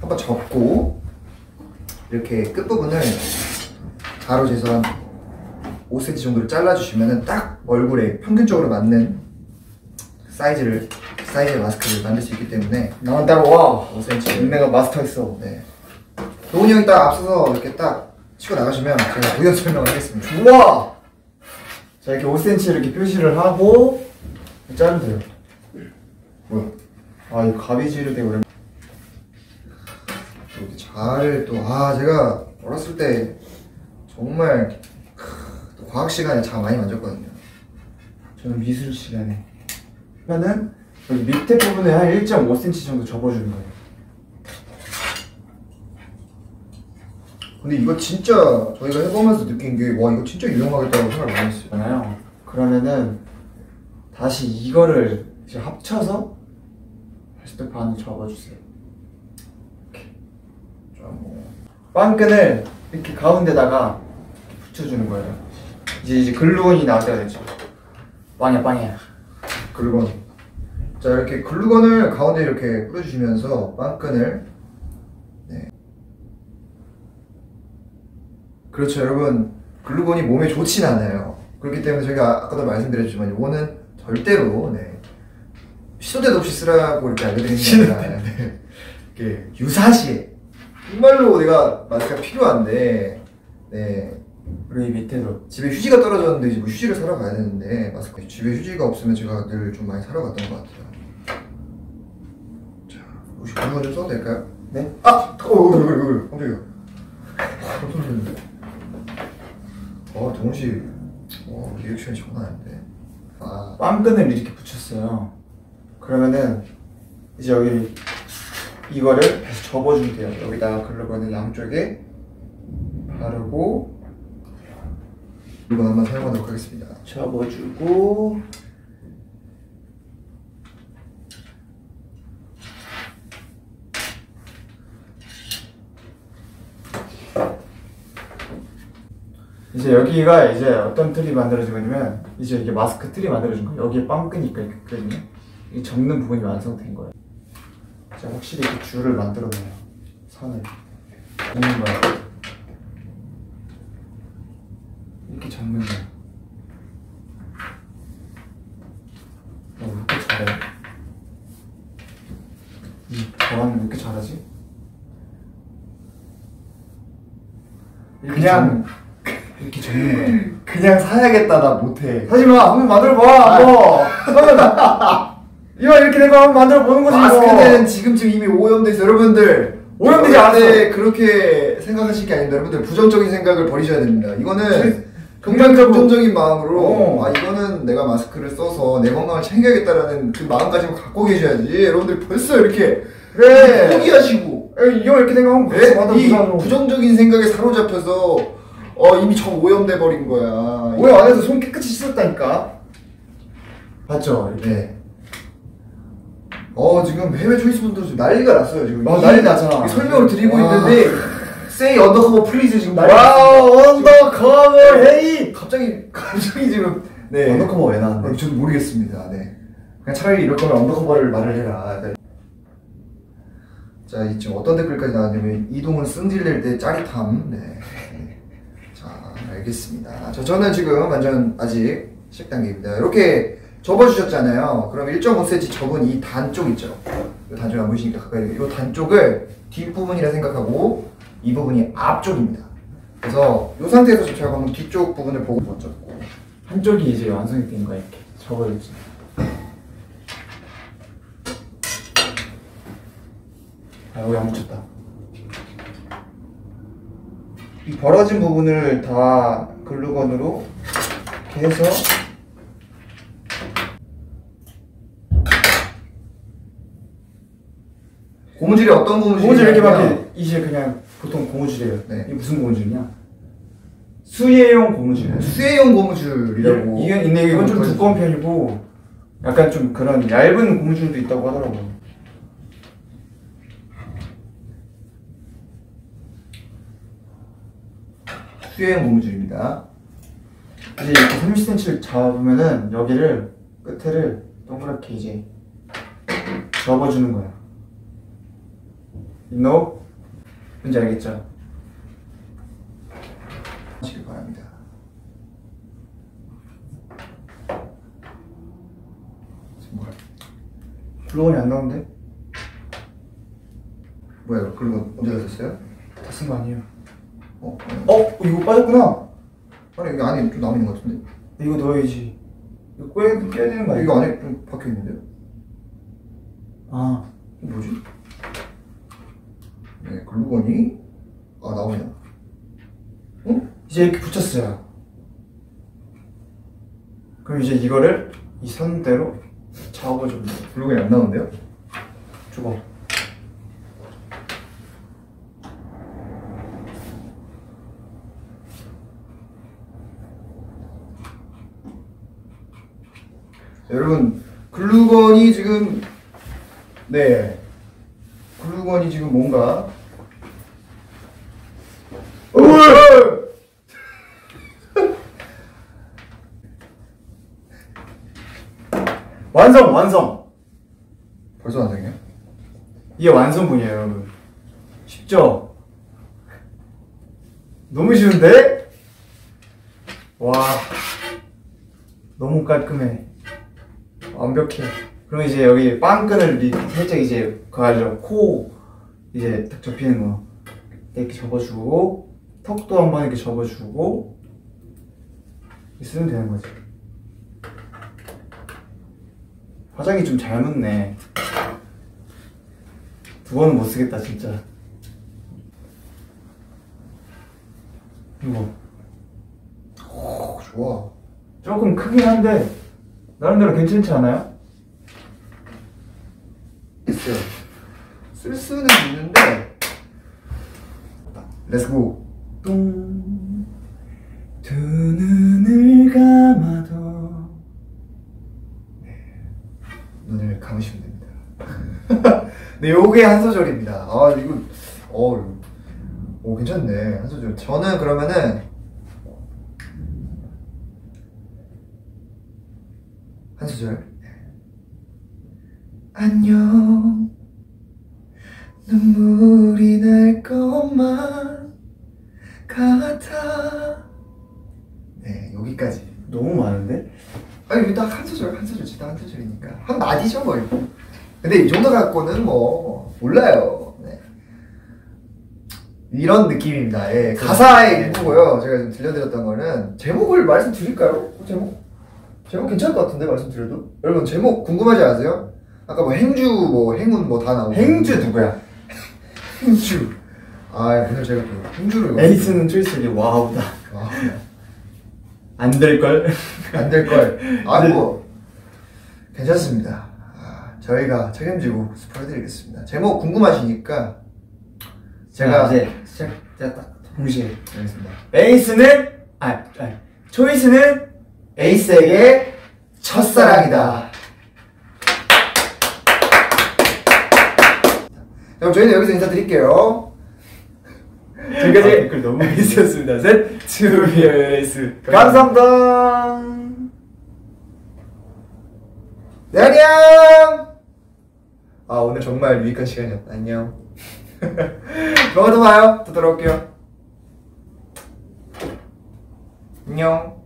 한번 접고 이렇게 끝부분을 가로 재서 한 5cm 정도를 잘라주시면은 딱 얼굴에 평균적으로 맞는 사이즈의 마스크를 만들 수 있기 때문에. 나만 따라와. 5cm. 내가 마스터했어. 네. 도훈이 형이 딱 앞서서 이렇게 딱 치고 나가시면 제가 부연 설명을 하겠습니다. 좋아! 자, 이렇게 5cm 이렇게 표시를 하고 자르면 돼요. 뭐야? 아, 이 가위질을 되게 오랜만에. 이렇게 잘 또, 제가 어렸을 때 정말 또 과학 시간에 참 많이 만졌거든요. 저는 미술 시간에. 그러면은 여기 밑에 부분에 한 1.5cm 정도 접어주는 거예요. 근데 이거 진짜 저희가 해보면서 느낀 게, 와, 이거 진짜 유용하겠다고 생각을 많이 했어요. 그러면은 다시 이거를 이제 합쳐서 다시 또 반을 접어주세요. 이렇게. 빵끈을 이렇게 가운데다가 붙여주는 거예요. 이제 글루건이 나올 때가 됐죠. 빵이야. 글루건. 자, 이렇게 글루건을 가운데 이렇게 뿌려주시면서 빵끈을. 네. 그렇죠, 여러분. 글루건이 몸에 좋진 않아요. 그렇기 때문에 저희가 아까도 말씀드렸지만 이거는 절대로 시도 때도 없이 쓰라고 이렇게 알려드리는 게 아니라 이렇게 유사시에 정말로 내가 마스크가 필요한데, 그리고 이 밑에도 집에 휴지가 떨어졌는데 이제 뭐 휴지를 사러 가야 되는데 마스크 집에 휴지가 없으면 제가 늘 좀 많이 사러 갔던 것 같아요. 자, 혹시 글루건 좀 써도 될까요? 네? 깜짝이야. 동훈씨, 리액션이 장난 아닌데. 빵끈을 이렇게 붙였어요. 그러면은 이제 여기 이거를 다시 접어주면 돼요. 여기다가 글루건을 양쪽에 바르고 이건 한번 사용하도록 하겠습니다. 접어주고 이제 여기가 이제 어떤 틀이 만들어지냐면 이제 이게 마스크 틀이 만들어진 거예요. 여기에 빵끈이 있거든요. 이 접는 부분이 완성된 거예요. 자, 확실히 이렇게 줄을 만들어내요. 선을 접는 거예요. 이렇게 접는 거예요. 왜 이렇게 잘해? 저는 왜 이렇게 잘하지? 그냥 이렇게 접는 거야. 그냥 사야겠다, 나 못해. 하지마, 한번 만들어봐. 이거 이렇게 내가 한번 만들어보는 거지. 마스크는 지금쯤 이미 오염돼 있어. 여러분들 오염되지 않았어. 그렇게 생각하실 게 아닙니다. 여러분들 부정적인 생각을 버리셔야 됩니다. 이거는 긍정적으로. 긍정적인 마음으로 이거는 내가 마스크를 써서 내 건강을 챙겨야겠다라는 그 마음가짐을 갖고 계셔야지. 여러분들 벌써 이렇게 그래. 포기하시고 이거 이렇게 생각하면 이 부정적인 생각에 사로잡혀서 이미 저 오염돼 버린 거야. 오염 안 해서 손 깨끗이 씻었다니까. 맞죠? 네. 지금 해외 초이스 분들 지금 난리가 났어요. 지금 난리 나잖아. 설명을 드리고 있는데 Say undercover please 지금 난리 와우, 언더커버 헤이. 갑자기 지금 언더커버 왜 나왔네? 저도 모르겠습니다. 네. 그냥 차라리 이럴 거면 언더커버를 말을 해라. 네. 자, 지금 어떤 댓글까지 나왔냐면 이동은 승질낼 때 짜릿함. 네. 자, 알겠습니다. 저는 지금 완전 아직 시작 단계입니다. 이렇게 접어주셨잖아요. 그럼 1.5cm 접은 이 단 쪽 있죠? 이 단쪽이 안 보이시니까 가까이. 이 단 쪽을 뒷부분이라 생각하고 이 부분이 앞쪽입니다. 그래서 이 상태에서 제가 방금 뒤쪽 부분을 보고 멈췄고 한쪽이 이제 완성이 된 거야. 이렇게 접어졌지. 여기 안 묻혔다. 이 벌어진 부분을 다 글루건으로 이렇게 해서 고무줄이 어떤 고무줄이냐면 고무줄 이렇게 막 이제 그냥 보통 고무줄이에요. 네. 이게 무슨 고무줄이냐? 수예용 고무줄. 수혜용 고무줄이라고. 이건 좀 두꺼운 편이고 약간 좀 그런 얇은 고무줄도 있다고 하더라고. 수혜용 고무줄입니다. 이제 이렇게 30cm를 잡으면은 여기를 끝에를 동그랗게 이제 접어주는 거야. No? 뭔지 알겠죠? 하시길 바랍니다. 지금 뭐야? 글루건이 안 나오는데? 뭐야? 그리고 언제 하셨어요? 다 쓴 거 아니에요? 어? 이거 빠졌구나. 아니 여기 안에 좀 남아 있는 것 같은데? 이거 넣어야지. 이거 껴야 되는 거 아니야? 이거 안에 좀 박혀 있는데요? 아, 이거 뭐지? 네, 글루건이 나오냐? 이제 이렇게 붙였어요. 그럼 이제 이거를 이 선대로 잡아주면 돼. 글루건이 안 나오는데요? 줘봐. 여러분 글루건이 지금 글루건이 지금 뭔가 완성! 벌써 완성이야? 이게 완성분이에요, 여러분. 쉽죠? 너무 쉬운데? 와, 너무 깔끔해. 완벽해. 그럼 이제 여기 빵끈을 살짝 이제 가지고 코 이제 딱 접히는 거 이렇게 접어주고, 턱도 한번 이렇게 접어주고 이렇게 쓰면 되는 거지. 화장이 좀 잘 묻네. 두 번은 못 쓰겠다 진짜. 이거 좋아. 조금 크긴 한데 나름대로 괜찮지 않아요? 있어요. 쓸 수는 있는데 렛츠고. 뚱. 두 눈을 감아도 눈을 감으시면 됩니다. 네, 요게 한 소절입니다. 이거 괜찮네. 한 소절. 저는 그러면은 한 소절. 안녕. 눈물이 날 것만 같아. 네, 여기까지. 너무 많은데? 아니, 이거 딱 한 소절, 딱 한 소절이니까. 한 마디죠, 뭐, 이거. 근데 이 정도 갖고는 뭐, 몰라요. 네. 이런 느낌입니다. 예. 가사의 일부고요. 제가 지금 들려드렸던 거는, 제목을 말씀드릴까요? 제목 괜찮을 것 같은데, 말씀드려도? 여러분, 제목 궁금하지 않으세요? 아까 뭐, 행주, 뭐, 행운 뭐 다 나오고. 행주 누구야? 행주. 오늘 제가 또 행주를. 에이스는 초이스이 와우다. 와, 안 될걸? 안 될걸. 뭐, 괜찮습니다. 저희가 책임지고 스포해드리겠습니다. 제목 궁금하시니까 제가 이제 시작 딱 동시에 알겠습니다. 에이스는 초이스는 에이스에게 첫사랑이다. 그럼 저희는 여기서 인사드릴게요. 지금까지 댓글 너무 에이스였습니다. 셋, 투비어 에이스. 감사합니다. 네, 안녕. 오늘 정말 유익한 시간이었다. 안녕. 조만간 또 봐요. 또 돌아올게요. 안녕.